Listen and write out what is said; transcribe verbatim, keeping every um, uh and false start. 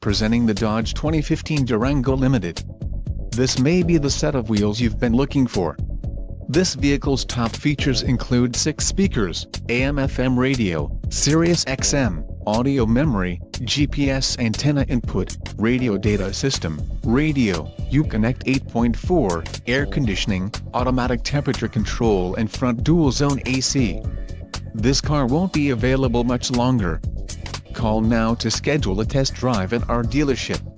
presenting the Dodge twenty fifteen Durango Limited. This may be the set of wheels you've been looking for. This vehicle's top features include six speakers, A M F M radio, Sirius X M, audio memory, G P S antenna input, radio data system, radio, Uconnect eight point four, air conditioning, automatic temperature control and front dual-zone A C. This car won't be available much longer. Call now to schedule a test drive at our dealership.